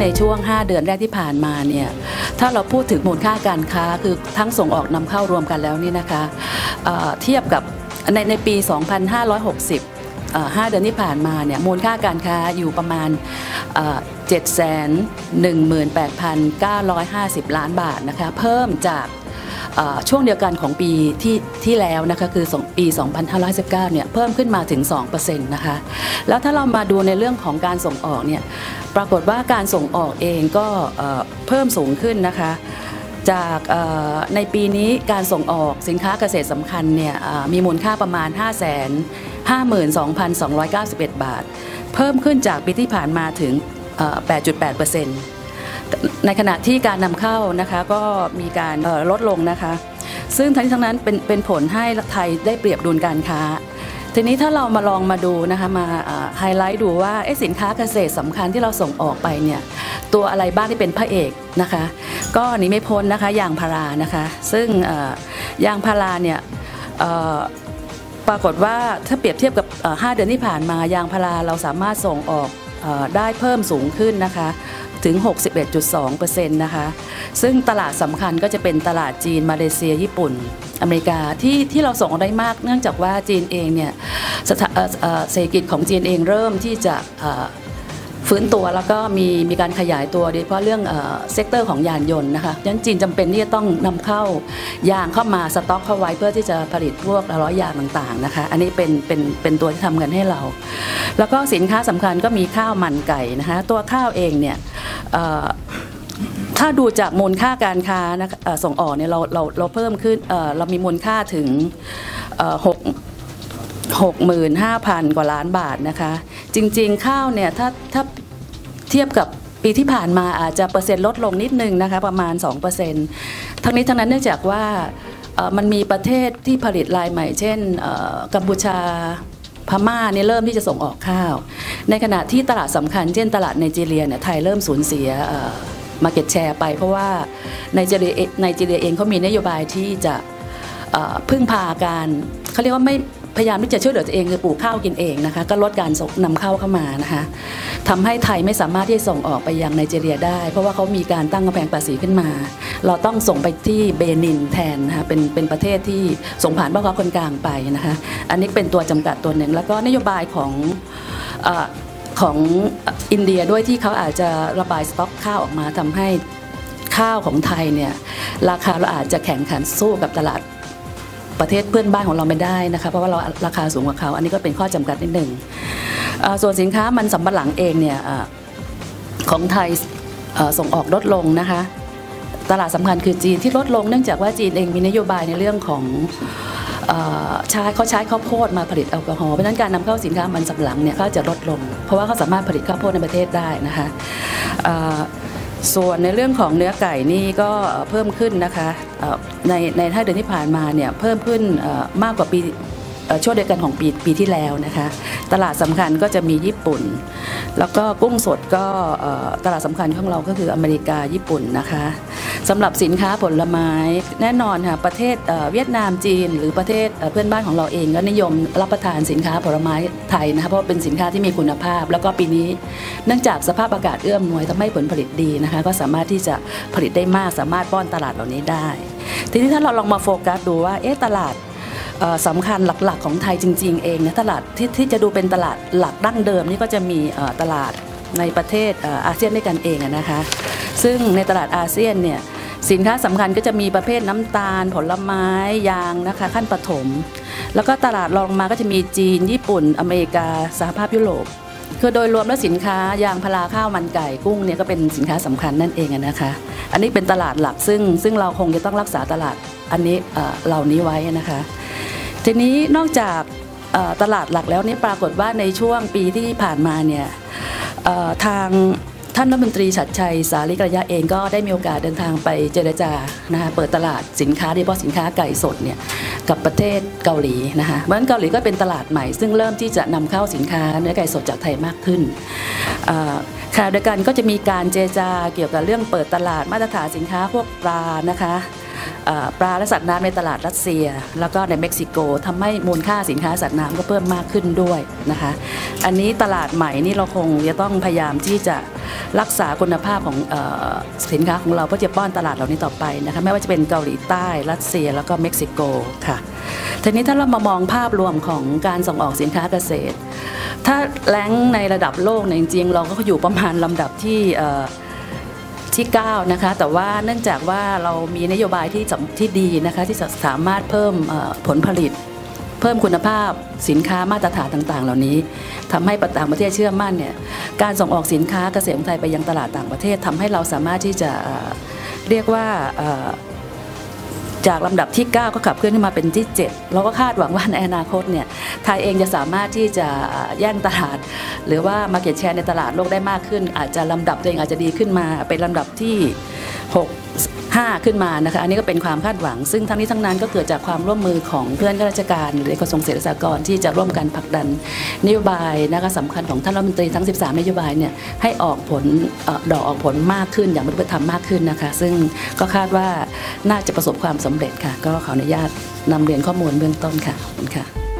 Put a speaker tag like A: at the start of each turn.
A: ในช่วง5 เดือนแรกที่ผ่านมาเนี่ยถ้าเราพูดถึงมูลค่าการค้าคือทั้งส่งออกนำเข้ารวมกันแล้วนี่นะคะเทียบกับในปี 2560 5 เดือนที่ผ่านมาเนี่ยมูลค่าการค้าอยู่ประมาณ718,950 ล้านบาทนะคะเพิ่มจากช่วงเดียวกันของปีที่แล้วนะคะคือปี 2519 เนี่ยเพิ่มขึ้นมาถึง 2% นะคะแล้วถ้าเรามาดูในเรื่องของการส่งออกเนี่ยปรากฏว่าการส่งออกเองก็เพิ่มสูงขึ้นนะคะจากในปีนี้การส่งออกสินค้าเกษตรสำคัญเนี่ยมีมูลค่าประมาณ 552,291 บาทเพิ่มขึ้นจากปีที่ผ่านมาถึง 8.8%ในขณะที่การนำเข้านะคะก็มีการลดลงนะคะซึ่งทั้งนี้ทั้งนั้นเป็นผลให้ไทยได้เปรียบดุลการค้าทีนี้ถ้าเรามาลองมาดูนะคะมาไฮไลท์ดูว่าสินค้าเกษตรสำคัญที่เราส่งออกไปเนี่ยตัวอะไรบ้างที่เป็นพระเอกนะคะก็หนีไม่พ้นนะคะยางพารานะคะซึ่งยางพาราเนี่ยปรากฏว่าถ้าเปรียบเทียบกับ5 เดือนที่ผ่านมายางพาราเราสามารถส่งออกได้เพิ่มสูงขึ้นนะคะถึง 61.2% นะคะซึ่งตลาดสำคัญก็จะเป็นตลาดจีนมาเลเซียญี่ปุ่นอเมริกาที่เราส่งออกได้มากเนื่องจากว่าจีนเองเนี่ยเศรษฐกิจของจีนเองเริ่มที่จะฟื้นตัวแล้วก็มีการขยายตัวโดยเฉพาะเรื่องเซกเตอร์ของยานยนต์นะคะดังนั้นจีนจำเป็นที่จะต้องนำเข้ายางเข้ามาสต็อกเข้าไว้เพื่อที่จะผลิตพวกล้อยางต่างๆนะคะอันนี้เป็นตัวที่ทำเงินให้เราแล้วก็สินค้าสำคัญก็มีข้าวมันไก่นะคะตัวข้าวเองเนี่ยถ้าดูจากมูลค่าการค้านะคะส่งออกเนี่ยเราเพิ่มขึ้นเรามีมูลค่าถึง65,000 กว่าล้านบาทนะคะจริงๆข้าวเนี่ยถ้าเทียบกับปีที่ผ่านมาอาจจะเปอร์เซ็นต์ลดลงนิดนึงนะคะประมาณ 2%ทั้งนี้ทั้งนั้นเนื่องจากว่ามันมีประเทศที่ผลิตรายใหม่เช่นกัมพูชาพม่าเนี่ยเริ่มที่จะส่งออกข้าวในขณะที่ตลาดสำคัญเช่นตลาดไนจีเรียเนี่ยไทยเริ่มสูญเสียmarket share ไปเพราะว่าไนจีเรียเองเขามีนโยบายที่จะพึ่งพาการเขาเรียกว่าไม่พยายามที่จะช่วยเหลือตัวเองคือปลูกข้าวกินเองนะคะก็ลดการนำเข้ามานะคะทำให้ไทยไม่สามารถที่จะส่งออกไปยังไนจีเรียได้เพราะว่าเขามีการตั้งกำแพงภาษีขึ้นมาเราต้องส่งไปที่เบนินแทนนะคะเป็นประเทศที่ส่งผ่านพ่อค้าคนกลางไปนะคะอันนี้เป็นตัวจำกัดตัวหนึ่งแล้วก็นโยบายของอินเดียด้วยที่เขาอาจจะระบายสต็อกข้าวออกมาทำให้ข้าวของไทยเนี่ยราคาเราอาจจะแข่งขันสู้กับตลาดประเทศเพื่อนบ้านของเราไม่ได้นะคะเพราะว่าเราราคาสูงกว่าเขาอันนี้ก็เป็นข้อจำกัดนิดหนึ่งส่วนสินค้ามันสำปะหลังเองเนี่ยของไทยส่งออกลดลงนะคะตลาดสำคัญคือจีนที่ลดลงเนื่องจากว่าจีนเองมีนโยบายในเรื่องของเขาใช้ข้าวโพดมาผลิตแอลกอฮอล์เพราะฉะนั้นการนำเข้าสินค้ามันสำปะหลังเนี่ยก็จะลดลงเพราะว่าเขาสามารถผลิตข้าวโพดในประเทศได้นะคะส่วนในเรื่องของเนื้อไก่นี่ก็เพิ่มขึ้นนะคะใน5 เดือนที่ผ่านมาเนี่ยเพิ่มขึ้นมากกว่าปีช่วงเดียวกันของปีที่แล้วนะคะตลาดสำคัญก็จะมีญี่ปุ่นแล้วก็กุ้งสดก็ตลาดสำคัญของเราก็คืออเมริกาญี่ปุ่นนะคะสำหรับสินค้าผลไม้แน่นอนค่ะประเทศเวียดนามจีนหรือประเทศเพื่อนบ้านของเราเองก็นิยมรับประทานสินค้าผลไม้ไทยนะคะเพราะเป็นสินค้าที่มีคุณภาพแล้วก็ปีนี้เนื่องจากสภาพอากาศเอื้ออำนวยทำให้ผลผลิตดีนะคะก็สามารถที่จะผลิตได้มากสามารถป้อนตลาดเหล่านี้ได้ทีนี้ถ้าเราลองมาโฟกัสดูว่าตลาดสำคัญหลักๆของไทยจริงๆเองนะตลาดที่จะดูเป็นตลาดหลักดั้งเดิมนี่ก็จะมีตลาดในประเทศอาเซียนด้วยกันเองนะคะซึ่งในตลาดอาเซียนเนี่ยสินค้าสำคัญก็จะมีประเภทน้ำตาลผลไม้ยางนะคะขั้นปฐมแล้วก็ตลาดรองมาก็จะมีจีนญี่ปุ่นอเมริกาสหภาพยุโรปคือโดยรวมแล้วสินค้ายางพาราข้าวมันไก่กุ้งเนี่ยก็เป็นสินค้าสำคัญนั่นเองนะคะอันนี้เป็นตลาดหลักซึ่งเราคงจะต้องรักษาตลาดอันนี้เหล่านี้ไว้นะคะทีนี้นอกจากตลาดหลักแล้วนี่ปรากฏว่าในช่วงปีที่ผ่านมาเนี่ยทางท่านรัฐมนตรีฉัตรชัยสาลีกัลยะเองก็ได้มีโอกาสเดินทางไปเจรจานะคะเปิดตลาดสินค้าโดยเฉพาะสินค้าไก่สดเนี่ยกับประเทศเกาหลีนะคะเพราะฉะนั้นเกาหลีก็เป็นตลาดใหม่ซึ่งเริ่มที่จะนำเข้าสินค้าเนื้อไก่สดจากไทยมากขึ้นขณะเดียวกันก็จะมีการเจรจาเกี่ยวกับเรื่องเปิดตลาดมาตรฐานสินค้าพวกปลานะคะปลาและสัตว์น้ำในตลาดรัสเซียแล้วก็ในเม็กซิโกทำให้มูลค่าสินค้าสัตว์น้ำก็เพิ่มมากขึ้นด้วยนะคะอันนี้ตลาดใหม่นี่เราคงจะต้องพยายามที่จะรักษาคุณภาพของสินค้าของเราเพื่อจะป้อนตลาดเหล่านี้ต่อไปนะคะไม่ว่าจะเป็นเกาหลีใต้รัสเซียแล้วก็เม็กซิโกค่ะทีนี้ถ้าเรามามองภาพรวมของการส่งออกสินค้าเกษตรถ้าแรงในระดับโลกเนี่ยจริงๆเราก็อยู่ประมาณลำดับที่9นะคะแต่ว่าเนื่องจากว่าเรามีนโยบายที่ดีนะคะที่สามารถเพิ่มผลผลิตเพิ่มคุณภาพสินค้ามาตรฐานต่างๆเหล่านี้ทำให้ต่างประเทศเชื่อมั่นเนี่ยการส่งออกสินค้าเกษตรของไทยไปยังตลาดต่างประเทศทำให้เราสามารถที่จะเรียกว่าจากลำดับที่9ก็ขับเคลื่อนขึ้นมาเป็นที่7เราก็คาดหวังว่าในอนาคตเนี่ยไทยเองจะสามารถที่จะแย่งตลาดหรือว่า market share ในตลาดโลกได้มากขึ้นอาจจะลำดับตัวเองอาจจะดีขึ้นมาเป็นลำดับที่6-5ขึ้นมานะคะอันนี้ก็เป็นความคาดหวังซึ่งทั้งนี้ทั้งนั้นก็เกิดจากความร่วมมือของเพื่อนข้าราชการหรือกระทรวงเกษตรและสหกรณ์ที่จะร่วมกันผลักดันนโยบายนะคะสำคัญของท่านรัฐมนตรีทั้ง13นโยบายเนี่ยให้ออกผลดอกออกผลมากขึ้นอย่างเป็นรูปธรรมมากขึ้นนะคะซึ่งก็คาดว่าน่าจะประสบความสำเร็จค่ะก็ขออนุญาตนำเรียนข้อมูลเบื้องต้นค่ะขอบคุณค่ะ